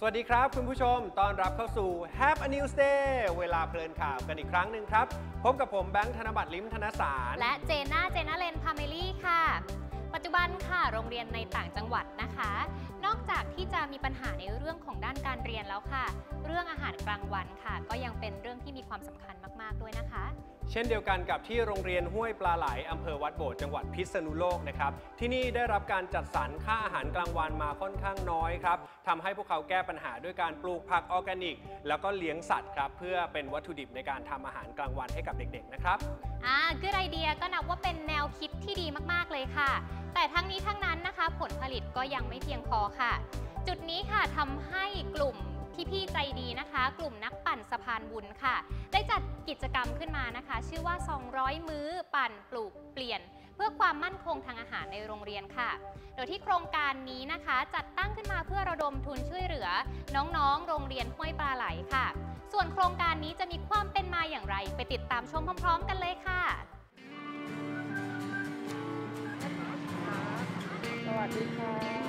วัสดีครับคุณผู้ชมต้อนรับเข้าสู่ Have a News Day เวลาเพลินข่าวกันอีกครั้งหนึ่งครับพบกับผมแบงค์ธนบัตรลิ้มธนสารและเจน่าเลนพาเมลี่ค่ะปัจจุบันค่ะโรงเรียนในต่างจังหวัดนะคะนอกจากที่จะมีปัญหาในเรื่องของด้านการเรียนแล้วค่ะเรื่องอาหารกลางวันค่ะก็ยังเป็นเรื่องที่มีความสำคัญมากๆด้วยนะคะเช่นเดียวกันกับที่โรงเรียนห้วยปลาไหลอำเภอวัดโบดจังหวัดพิษณุโลกนะครับที่นี่ได้รับการจัดสรรค่าอาหารกลางวันมาค่อนข้างน้อยครับทำให้พวกเขาแก้ปัญหาด้วยการปลูกผักออร์แกนิกแล้วก็เลี้ยงสัตว์ครับเพื่อเป็นวัตถุดิบในการทำอาหารกลางวันให้กับเด็กๆนะครับ good idea ก็นับว่าเป็นแนวคิดที่ดีมากๆเลยค่ะแต่ทั้งนี้ทั้งนั้นนะคะผลผลิตก็ยังไม่เพียงพอค่ะจุดนี้ค่ะทำให้กลุ่มพี่ใจดีนะคะกลุ่มนักปั่นสะพานบุญค่ะได้จัดกิจกรรมขึ้นมานะคะชื่อว่า200มื้อปั่นปลูกเปลี่ยนเพื่อความมั่นคงทางอาหารในโรงเรียนค่ะโดยที่โครงการนี้นะคะจัดตั้งขึ้นมาเพื่อระดมทุนช่วยเหลือน้องๆโรงเรียนห้วยปลาไหลค่ะส่วนโครงการนี้จะมีความเป็นมาอย่างไรไปติดตามชมพร้อมๆกันเลยค่ะสวัสดีค่ะ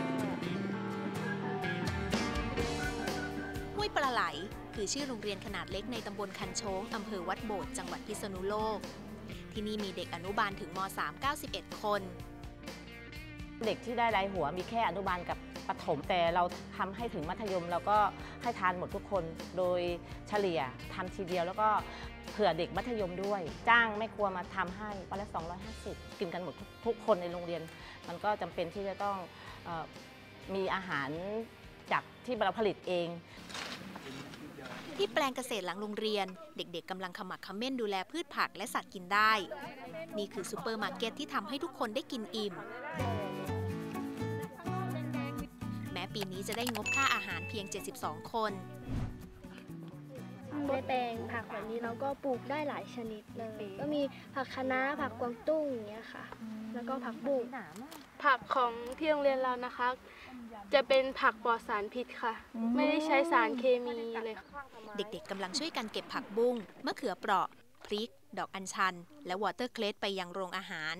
ห้วยปลาไหลคือชื่อโรงเรียนขนาดเล็กในตำบลคันโชงอำเภอวัดโบดจังหวัดพิษณุโลกที่นี่มีเด็กอนุบาลถึงม.3 91 คนเด็กที่ได้รายหัวมีแค่อนุบาลกับประถมแต่เราทำให้ถึงมัธยมเราก็ให้ทานหมดทุกคนโดยเฉลี่ยทำทีเดียวแล้วก็เผื่อเด็กมัธยมด้วยจ้างแม่ครัวมาทำให้วันละ250กินกันหมดทุกคนในโรงเรียนมันก็จำเป็นที่จะต้องมีอาหารจากที่เราผลิตเองที่แปลงเกษตรหลังโรงเรียนเด็กๆกำลังขมักเขม้นดูแลพืชผักและสัตว์กินได้นี่คือซูเปอร์มาร์เก็ตที่ทำให้ทุกคนได้กินอิ่มแม้ปีนี้จะได้งบค่าอาหารเพียง72คนในแปลงผักแบบนี้เราก็ปลูกได้หลายชนิดเลยก็มีผักคะน้าผักกวางตุ้งอย่างเงี้ยค่ะแล้วก็ผักบุ้งผักของที่โรงเรียนเรานะคะจะเป็นผักปลอดสารพิษค่ะไม่ได้ใช้สารเคมีเลยเด็กๆกำลังช่วยกันเก็บผักบุ้งมะเขือเปราะพริกดอกอัญชันและวอเตอร์เคลสไปยังโรงอาหาร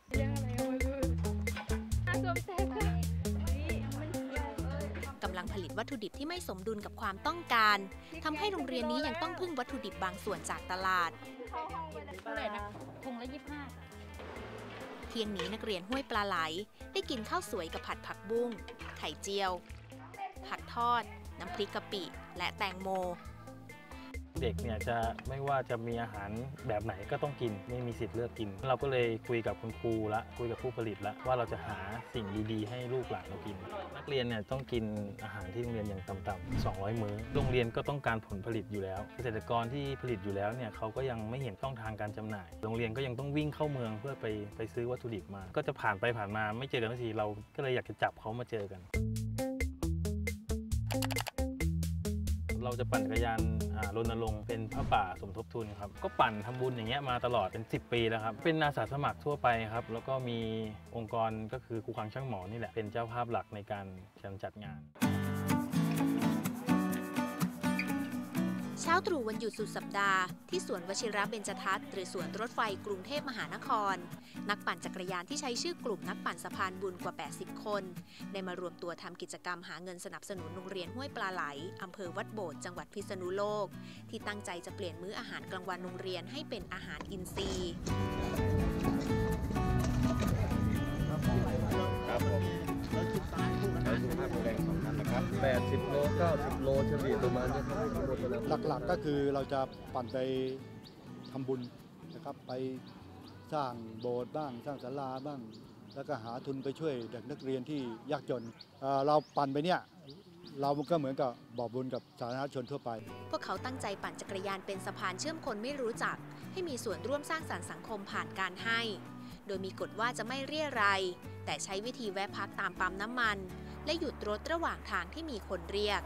กำลังผลิตวัตถุดิบที่ไม่สมดุลกับความต้องการทำให้โรงเรียนนี้ยังต้องพึ่งวัตถุดิบบางส่วนจากตลาดถุงละ25 เที่ยงนี้นักเรียนห้วยปลาไหลได้กินข้าวสวยกับผัดผักบุ้งไข่เจียวผักทอดน้ำพริกกะปิและแตงโมเด็กเนี่ยจะไม่ว่าจะมีอาหารแบบไหนก็ต้องกินไม่มีสิทธิ์เลือกกินเราก็เลยคุยกับคุณครูละคุยกับผู้ผลิตละว่าเราจะหาสิ่งดีๆให้ลูกหลานเรากินนักเรียนเนี่ยต้องกินอาหารที่โรงเรียนอย่างต่ำๆ200 มื้อโรงเรียนก็ต้องการผลผลิตอยู่แล้วเกษตรกรที่ผลิตอยู่แล้วเนี่ยเขาก็ยังไม่เห็นช่องทางการจำหน่ายโรงเรียนก็ยังต้องวิ่งเข้าเมืองเพื่อไปซื้อวัตถุดิบมาก็จะผ่านไปผ่านมาไม่เจอกันสักทีเราก็เลยอยากจะจับเขามาเจอกันเราจะปั่นจักรยานรณรงค์เป็นผ้าป่าสมทบทุนครับก็ปั่นทำบุญอย่างเงี้ยมาตลอดเป็น10 ปีแล้วครับเป็นอาสาสมัครทั่วไปครับแล้วก็มีองค์กรก็คือครูคลังช่างหมอนี่แหละเป็นเจ้าภาพหลักในการจัดงานเช้าตรู่วันหยุดสุดสัปดาห์ที่สวนวชิระเบญจทัศน์หรือสวนรถไฟกรุงเทพมหานครนักปั่นจักรยานที่ใช้ชื่อกลุ่มนักปั่นสะพานบุญกว่า80 คนได้มารวมตัวทำกิจกรรมหาเงินสนับสนุนโรงเรียนห้วยปลาไหลอำเภอวัดโบดจังหวัดพิษณุโลกที่ตั้งใจจะเปลี่ยนมื้ออาหารกลางวันโรงเรียนให้เป็นอาหารอินทรีย์ 80 โล 90 โลเฉลี่ยประมาณนี้หลักๆก็คือเราจะปั่นไปทำบุญนะครับไปสร้างโบสถ์บ้างสร้างศาลาบ้างแล้วก็หาทุนไปช่วยเด็กนักเรียนที่ยากจนเราปั่นไปเนี่ยเราก็เหมือนกับบอกบุญกับสาธารณชนทั่วไปพวกเขาตั้งใจปั่นจักรยานเป็นสะพานเชื่อมคนไม่รู้จักให้มีส่วนร่วมสร้างสรรค์สังคมผ่านการให้โดยมีกฎว่าจะไม่เรี่ยไรแต่ใช้วิธีแวะพักตามปั๊มน้ำมันและหยุดรถระหว่างทางที่มีคนเรียก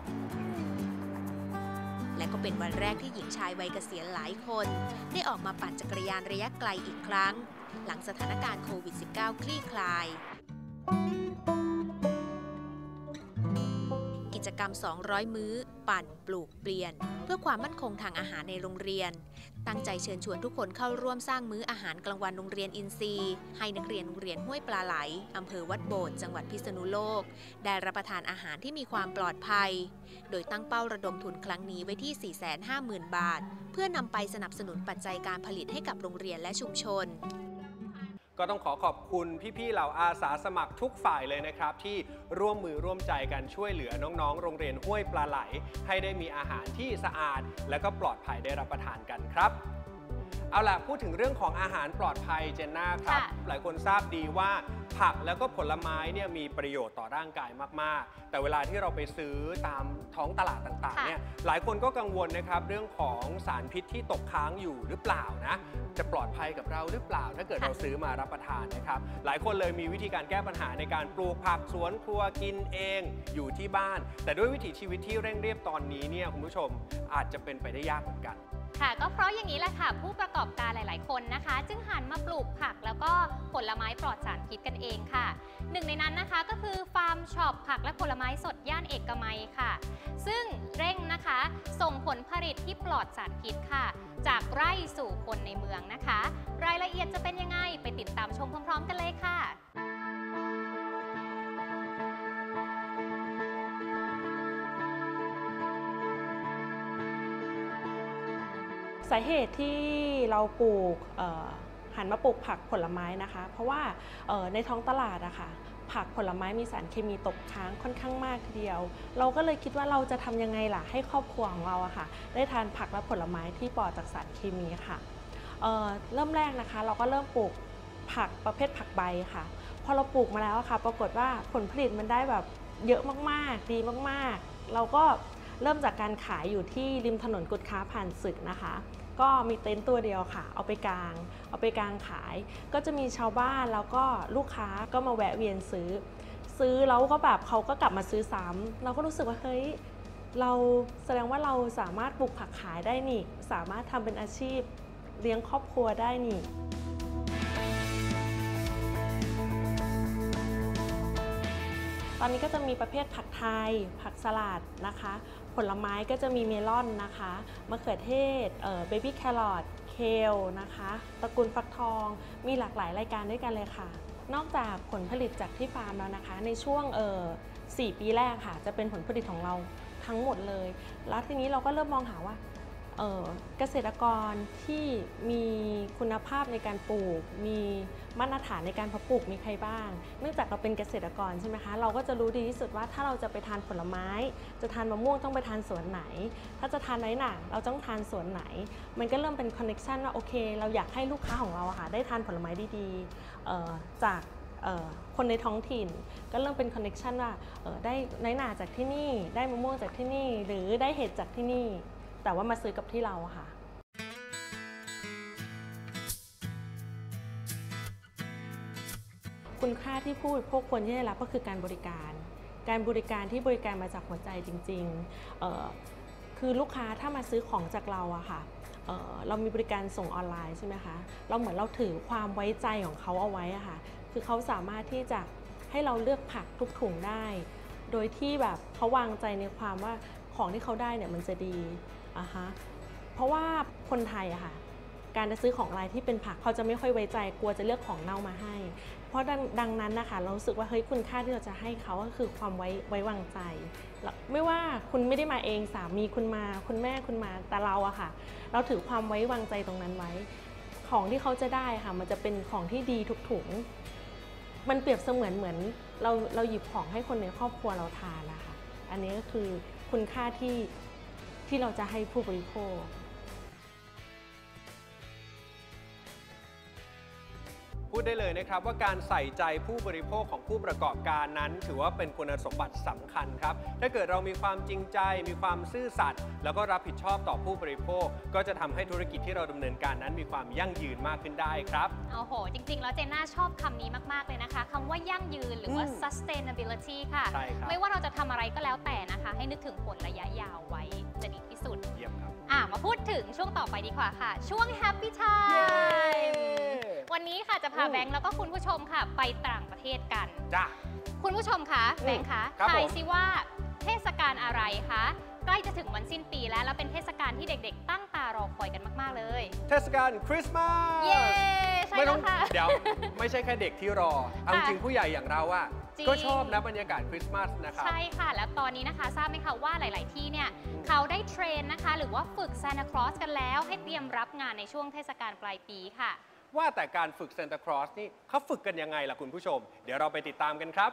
และก็เป็นวันแรกที่หญิงชายวัยเกษียณหลายคนได้ออกมาปั่นจักรยานระยะไกลอีกครั้งหลังสถานการณ์โควิด -19 คลี่คลายกิจกรรม 200 มื้อ ปั่น ปลูก เปลี่ยน เพื่อความมั่นคงทางอาหารในโรงเรียน ตั้งใจเชิญชวนทุกคนเข้าร่วมสร้างมื้ออาหารกลางวันโรงเรียนอินทรีย์ให้นักเรียนโรงเรียนห้วยปลาไหลอำเภอวัดโบสถ์จังหวัดพิษณุโลกได้รับประทานอาหารที่มีความปลอดภัยโดยตั้งเป้าระดมทุนครั้งนี้ไว้ที่ 450,000 บาทเพื่อนำไปสนับสนุนปัจจัยการผลิตให้กับโรงเรียนและชุมชนก็ต้องขอบคุณพี่ๆเหล่าอาสาสมัครทุกฝ่ายเลยนะครับที่ร่วมมือร่วมใจกันช่วยเหลือน้องๆโรงเรียนห้วยปลาไหลให้ได้มีอาหารที่สะอาดและก็ปลอดภัยได้รับประทานกันครับเอาล่ะพูดถึงเรื่องของอาหารปลอดภัยเจนน่าครับหลายคนทราบดีว่าผักแล้วก็ผลไม้เนี่ยมีประโยชน์ต่อร่างกายมากๆแต่เวลาที่เราไปซื้อตามท้องตลาดต่างๆเนี่ยหลายคนก็กังวลนะครับเรื่องของสารพิษที่ตกค้างอยู่หรือเปล่านะจะปลอดภัยกับเราหรือเปล่าถ้าเกิดเราซื้อมารับประทานนะครับหลายคนเลยมีวิธีการแก้ปัญหาในการปลูกผักสวนครัวกินเองอยู่ที่บ้านแต่ด้วยวิถีชีวิตที่เร่งรีบตอนนี้เนี่ยคุณผู้ชมอาจจะเป็นไปได้ยากเหมือนกันค่ะก็เพราะอย่างนี้แหละค่ะผู้ประกอบการหลายๆคนนะคะจึงหันมาปลูกผักแล้วก็ผลไม้ปลอดสารพิษกันเองค่ะหนึ่งในนั้นนะคะก็คือฟาร์มช็อปผักและผลไม้สดย่านเอกมัยค่ะซึ่งเร่งนะคะส่งผลผลิตที่ปลอดสารพิษค่ะจากไร่สู่คนในเมืองนะคะรายละเอียดจะเป็นยังไงไปติดตามชมพร้อมๆกันเลยค่ะสาเหตุที่เราปลูกหันมาปลูกผักผลไม้นะคะเพราะว่าในท้องตลาดอะค่ะผักผลไม้มีสารเคมีตกค้างค่อนข้างมากทีเดียวเราก็เลยคิดว่าเราจะทำยังไงล่ะให้ครอบครัวของเราอะค่ะได้ทานผักและผลไม้ที่ปลอดจากสารเคมีค่ะเริ่มแรกนะคะเราก็เริ่มปลูกผักประเภทผักใบค่ะพอเราปลูกมาแล้วค่ะปรากฏว่าผลผลิตมันได้แบบเยอะมากๆดีมากๆเราก็เริ่มจากการขายอยู่ที่ริมถนนกุดค้าผ่านศึกนะคะก็มีเต็นท์ตัวเดียวค่ะเอาไปกางขายก็จะมีชาวบ้านแล้วก็ลูกค้าก็มาแวะเวียนซื้อแล้วก็แบบเขาก็กลับมาซื้อซ้ำเราก็รู้สึกว่าเฮ้ยเราแสดงว่าเราสามารถปลูกผักขายได้นี่สามารถทำเป็นอาชีพเลี้ยงครอบครัวได้นี่ตอนนี้ก็จะมีประเภทผักไทยผักสลัดนะคะผลไม้ก็จะมีเมลอนนะคะมะเขือเทศเบบี้แครอทเคลนะคะตระกูลฟักทองมีหลากหลายรายการด้วยกันเลยค่ะนอกจากผลผลิตจากที่ฟาร์มแล้วนะคะในช่วง4 ปีแรกค่ะจะเป็นผลผลิตของเราทั้งหมดเลยแล้วทีนี้เราก็เริ่มมองหาว่าเกษตรกรที่มีคุณภาพในการปลูกมีมาตรฐานในการเพาะปลูกมีใครบ้างเนื่องจากเราเป็นเกษตรกรใช่ไหมคะเราก็จะรู้ดีที่สุดว่าถ้าเราจะไปทานผลไม้จะทานมะม่วงต้องไปทานสวนไหนถ้าจะทานน้อยหนาเราต้องทานสวนไหนมันก็เริ่มเป็นคอนเนคชันว่าโอเคเราอยากให้ลูกค้าของเราค่ะได้ทานผลไม้ดีๆจากคนในท้องถิ่นก็เริ่มเป็นคอนเนคชันว่าได้น้อยหนาจากที่นี่ได้มะม่วงจากที่นี่หรือได้เห็ดจากที่นี่แต่ว่ามาซื้อกับที่เราค่ะคุณค่าที่ผู้บริโภคควรที่ได้รับก็คือการบริการที่บริการมาจากหัวใจจริงๆคือลูกค้าถ้ามาซื้อของจากเราอะค่ะเรามีบริการส่งออนไลน์ใช่ไหมคะเราเหมือนเราถือความไว้ใจของเขาเอาไว้อะค่ะคือเขาสามารถที่จะให้เราเลือกผักทุกถุงได้โดยที่แบบเขาวางใจในความว่าของที่เขาได้เนี่ยมันจะดีเพราะว่าคนไทยอะค่ะการจะซื้อของอะไรที่เป็นผักเขาจะไม่ค่อยไว้ใจกลัวจะเลือกของเน่ามาให้เพราะดังนั้นนะคะเรารู้สึกว่าเฮ้ยคุณค่าที่เราจะให้เขาก็คือความไว้วางใจไม่ว่าคุณไม่ได้มาเองสามีคุณมาคุณแม่คุณมาแต่เราอะค่ะเราถือความไว้วางใจตรงนั้นไว้ของที่เขาจะได้ค่ะมันจะเป็นของที่ดีทุกถุงมันเปรียบเสมือนเราหยิบของให้คนในครอบครัวเราทานนะคะอันนี้ก็คือคุณค่าที่เราจะให้ผู้บริโภคพูดได้เลยนะครับว่าการใส่ใจผู้บริโภคของผู้ประกอบการนั้นถือว่าเป็นคุณสมบัติสำคัญครับถ้าเกิดเรามีความจริงใจมีความซื่อสัตย์แล้วก็รับผิดชอบต่อผู้บริโภคก็จะทำให้ธุรกิจที่เราดำเนินการนั้นมีความยั่งยืนมากขึ้นได้ครับโอ้โหจริงๆแล้วเจน่าชอบคำนี้มากๆเลยนะคะคำว่ายั่งยืนหรือว่า sustainability ค่ะไม่ว่าเราจะทำอะไรก็แล้วแต่นะคะให้นึกถึงผลระยะยาวไว้จะดีที่สุดเยี่ยมครับมาพูดถึงช่วงต่อไปดีกว่าค่ะช่วง Happy Time วันนี้ค่ะจะพาแบงค์แล้วก็คุณผู้ชมค่ะไปต่างประเทศกันจ้ะคุณผู้ชมคะแบงค์คะทายซิว่าเทศกาลอะไรคะใกล้จะถึงวันสิ้นปีแล้วเป็นเทศกาลที่เด็กๆตั้งตารอคอยกันมากๆเลยเทศกาลคริสต์มาสเย้ใช่แล้วค่ะเดี๋ยวไม่ใช่แค่เด็กที่รอเอาจริงผู้ใหญ่อย่างเราอะก็ชอบนะบรรยากาศคริสต์มาสนะครับใช่ค่ะแล้วตอนนี้นะคะทราบไหมคะว่าหลายๆที่เนี่ยเขาได้เทรนนะคะหรือว่าฝึกซานตาคลอสกันแล้วให้เตรียมรับงานในช่วงเทศกาลปลายปีค่ะว่าแต่การฝึกซานตาคลอสนี่เขาฝึกกันยังไงล่ะคุณผู้ชมเดี๋ยวเราไปติดตามกันครับ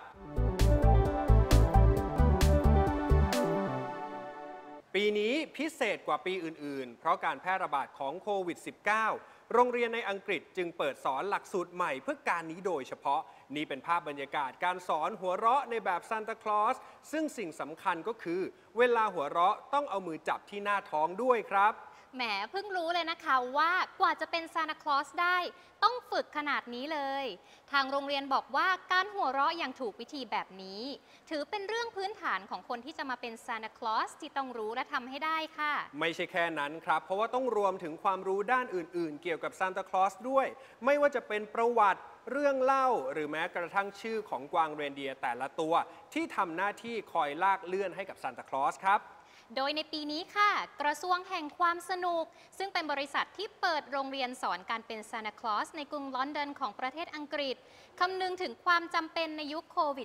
ปีนี้พิเศษกว่าปีอื่นๆเพราะการแพร่ระบาดของโควิด -19 โรงเรียนในอังกฤษจึงเปิดสอนหลักสูตรใหม่เพื่อการนี้โดยเฉพาะนี่เป็นภาพบรรยากาศการสอนหัวเราะในแบบซานตาคลอสซึ่งสิ่งสำคัญก็คือเวลาหัวเราะต้องเอามือจับที่หน้าท้องด้วยครับแหมเพิ่งรู้เลยนะคะว่ากว่าจะเป็นซานตาคลอสได้ต้องฝึกขนาดนี้เลยทางโรงเรียนบอกว่าการหัวเราะอย่างถูกวิธีแบบนี้ถือเป็นเรื่องพื้นฐานของคนที่จะมาเป็นซานตาคลอสที่ต้องรู้และทำให้ได้ค่ะไม่ใช่แค่นั้นครับเพราะว่าต้องรวมถึงความรู้ด้านอื่นๆเกี่ยวกับซานตาคลอสด้วยไม่ว่าจะเป็นประวัติเรื่องเล่าหรือแม้กระทั่งชื่อของกวางเรนเดียร์แต่ละตัวที่ทำหน้าที่คอยลากเลื่อนให้กับซานตาคลอสครับโดยในปีนี้ค่ะกระทรวงแห่งความสนุกซึ่งเป็นบริษัทที่เปิดโรงเรียนสอนการเป็นซานตาคลอสในกรุงลอนดอนของประเทศอังกฤษคำนึงถึงความจำเป็นในยุคโควิด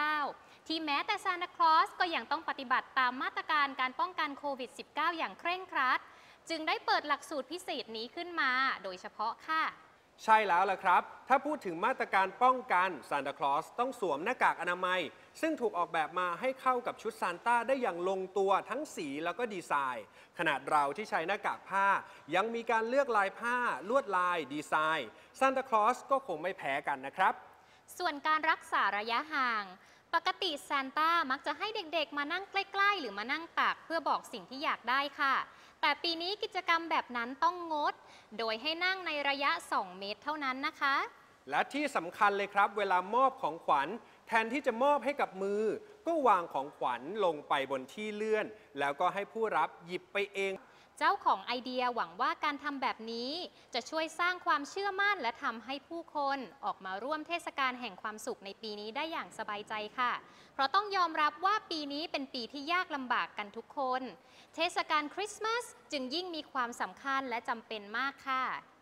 -19 ที่แม้แต่ซานตาคลอสก็ยังต้องปฏิบัติตามมาตรการการป้องกันโควิด -19 อย่างเคร่งครัดจึงได้เปิดหลักสูตรพิเศษนี้ขึ้นมาโดยเฉพาะค่ะใช่แล้วล่ะครับถ้าพูดถึงมาตรการป้องกันซานตาคลอสต้องสวมหน้ากากอนามัยซึ่งถูกออกแบบมาให้เข้ากับชุดซานต้าได้อย่างลงตัวทั้งสีแล้วก็ดีไซน์ขนาดเราที่ใช้หน้ากากผ้ายังมีการเลือกลายผ้าลวดลายดีไซน์ซานตาคลอสก็คงไม่แพ้กันนะครับส่วนการรักษาระยะห่างปกติซานต้ามักจะให้เด็กๆมานั่งใกล้ๆหรือมานั่งตักเพื่อบอกสิ่งที่อยากได้ค่ะแต่ปีนี้กิจกรรมแบบนั้นต้องงดโดยให้นั่งในระยะ2 เมตรเท่านั้นนะคะและที่สำคัญเลยครับเวลามอบของขวัญแทนที่จะมอบให้กับมือก็วางของขวัญลงไปบนที่เลื่อนแล้วก็ให้ผู้รับหยิบไปเองเจ้าของไอเดียหวังว่าการทำแบบนี้จะช่วยสร้างความเชื่อมั่นและทำให้ผู้คนออกมาร่วมเทศกาลแห่งความสุขในปีนี้ได้อย่างสบายใจค่ะเพราะต้องยอมรับว่าปีนี้เป็นปีที่ยากลำบากกันทุกคนเทศกาลคริสต์มาสจึงยิ่งมีความสำคัญและจำเป็นมากค่ะ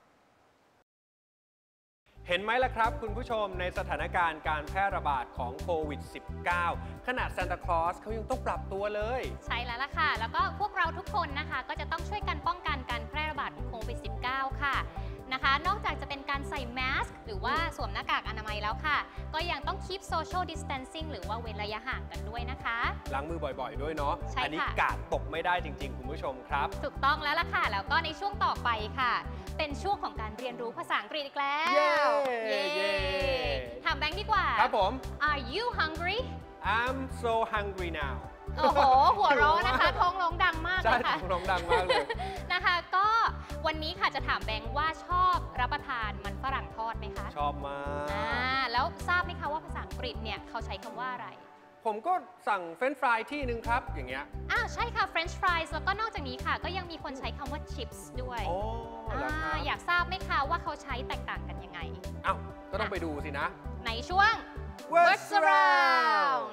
เห็นไหมล่ะครับคุณผู้ชมในสถานการณ์การแพร่ระบาดของโควิด -19 ขนาดซานตาคลอสเขายังต้องปรับตัวเลยใช่แล้วล่ะค่ะแล้วก็พวกเราทุกคนนะคะก็จะต้องช่วยกันป้องกันการแพร่ระบาดของโควิด -19 ค่ะนะคะนอกจากจะเป็นการใส่แมสก์หรือว่าสวมหน้ากากอนามัยแล้วค่ะก็ยังต้อง keep social distancing หรือว่าเว้นระยะห่างกันด้วยนะคะล้างมือบ่อยๆด้วยเนาะอันนี้กาดตกไม่ได้จริงๆคุณผู้ชมครับถูกต้องแล้วล่ะค่ะแล้วก็ในช่วงต่อไปค่ะเป็นช่วงของการเรียนรู้ภาษาอังกฤษอีกแล้วเย้ถามแบงค์ดีกว่าครับผม Are you hungry I'm so hungry now โอ้โหหัวเราะนะคะท้องร้องดังมากเลยค่ะท้องร้องดังมากเลยนะคะก็วันนี้ค่ะจะถามแบงค์ว่าชอบรับประทานมันฝรั่งทอดไหมคะชอบมากแล้วทราบไหมคะว่าภาษาอังกฤษเนี่ยเขาใช้คำว่าอะไรผมก็สั่งเฟรนช์ฟรายที่นึงครับอย่างเงี้ยใช่ค่ะ French fries แล้วก็นอกจากนี้ค่ะก็ยังมีคนใช้คำว่า chips ด้วยอยากทราบไหมคะว่าเขาใช้แตกต่างกันยังไงก็ต้องไปดูสินะในช่วง Words Around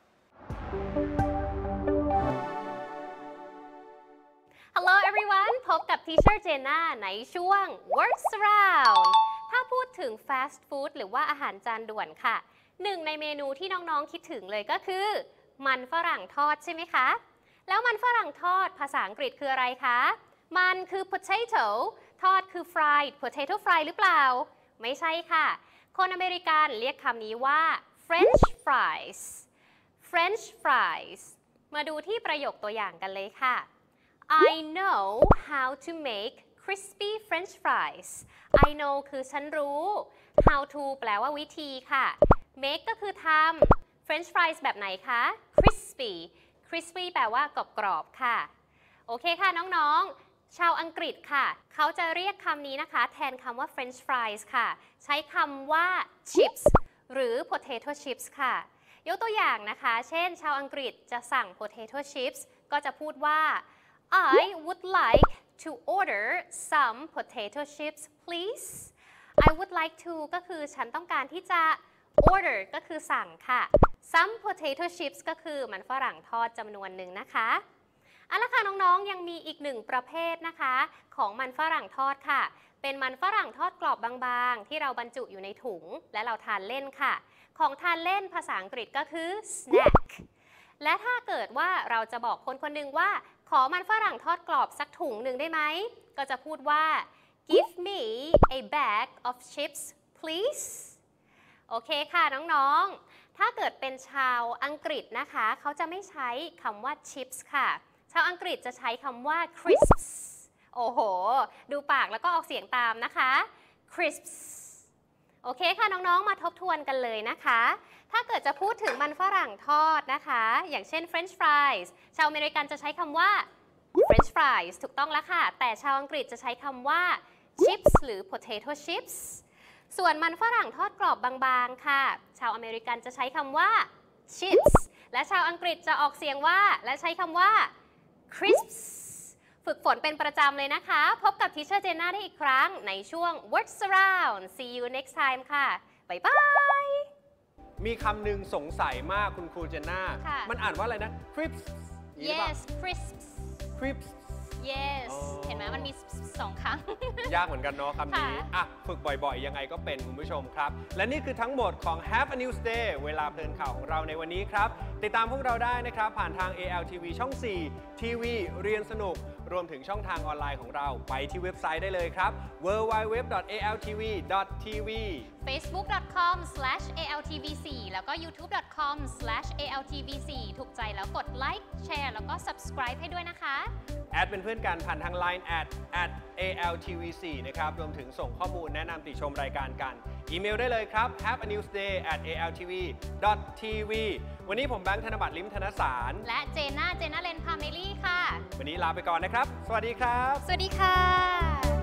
Hello everyone พบกับ Teacher Jenna ในช่วง Words Around ถ้าพูดถึง fast food หรือว่าอาหารจานด่วนค่ะหนึ่งในเมนูที่น้องๆคิดถึงเลยก็คือมันฝรั่งทอดใช่ไหมคะแล้วมันฝรั่งทอดภาษาอังกฤษคืออะไรคะมันคือ potato ทอดคือ fried potato fry หรือเปล่าไม่ใช่ค่ะคนอเมริกันเรียกคำนี้ว่า French fries French fries มาดูที่ประโยคตัวอย่างกันเลยค่ะ I know how to make crispy French fries I know คือฉันรู้ how to แปลว่าวิธีค่ะ make ก็คือทำ French fries แบบไหนคะ crispy crispy แปลว่ากรอบๆค่ะโอเคค่ะน้องๆชาวอังกฤษค่ะเขาจะเรียกคำนี้นะคะแทนคำว่า French fries ค่ะใช้คำว่า chips หรือ potato chips ค่ะยกตัวอย่างนะคะเช่นชาวอังกฤษจะสั่ง potato chips ก็จะพูดว่า I would like to order some potato chips please I would like to ก็คือฉันต้องการที่จะ order ก็คือสั่งค่ะ some potato chips ก็คือมันฝรั่งทอดจำนวนหนึ่งนะคะเอาละค่ะน้องๆยังมีอีกหนึ่งประเภทนะคะของมันฝรั่งทอดค่ะเป็นมันฝรั่งทอดกรอบบางๆที่เราบรรจุอยู่ในถุงและเราทานเล่นค่ะของทานเล่นภาษาอังกฤษก็คือ snack และถ้าเกิดว่าเราจะบอกคนคนหนึ่งว่าขอมันฝรั่งทอดกรอบสักถุงหนึ่งได้ไหมก็จะพูดว่า give me a bag of chips please โอเคค่ะน้องๆถ้าเกิดเป็นชาวอังกฤษนะคะเขาจะไม่ใช้คำว่า chips ค่ะชาวอังกฤษจะใช้คำว่า crisps โอ้โหดูปากแล้วก็ออกเสียงตามนะคะ crisps โอเคค่ะน้องๆมาทบทวนกันเลยนะคะถ้าเกิดจะพูดถึงมันฝรั่งทอดนะคะอย่างเช่น French fries ชาวอเมริกันจะใช้คำว่า French fries ถูกต้องแล้วค่ะแต่ชาวอังกฤษจะใช้คำว่า chips หรือ potato chips ส่วนมันฝรั่งทอดกรอบบางๆค่ะชาวอเมริกันจะใช้คำว่า chips และชาวอังกฤษจะออกเสียงว่าและใช้คำว่า crisps ฝึกฝนเป็นประจำเลยนะคะพบกับทีเชอร์เจน่าได้อีกครั้งในช่วง Words Around See you next time ค่ะบ๊ายบายมีคำหนึ่งสงสัยมากคุณครูเจนน่ามันอ่านว่าอะไรนะ crisps yes crisps crisps yes เห็นไหมมันมี2 ครั้งยากเหมือนกันเนาะคำนี้อ่ะฝึกบ่อยๆยังไงก็เป็นคุณผู้ชมครับและนี่คือทั้งหมดของ Have a News Day เวลาเพลินข่าวของเราในวันนี้ครับติดตามพวกเราได้นะครับผ่านทาง ALTV ช่อง 4 ทีวีเรียนสนุกรวมถึงช่องทางออนไลน์ของเราไปที่เว็บไซต์ได้เลยครับ www.altv.tv facebook.com/altv4 แล้วก็ youtube.com/altv4 ถูกใจแล้วกดไลค์แชร์แล้วก็ subscribe ให้ด้วยนะคะแอดเป็นเพื่อนกันผ่านทาง Line @altv4 นะครับรวมถึงส่งข้อมูลแนะนำติชมรายการกันอีเมลได้เลยครับ haveanewsday@altv.tv วันนี้ผมแบงค์ธนบัตรลิ้มธนสารและเจน่าเลนพาเมลี่ค่ะวันนี้ลาไปก่อนนะครับสวัสดีครับสวัสดีค่ะ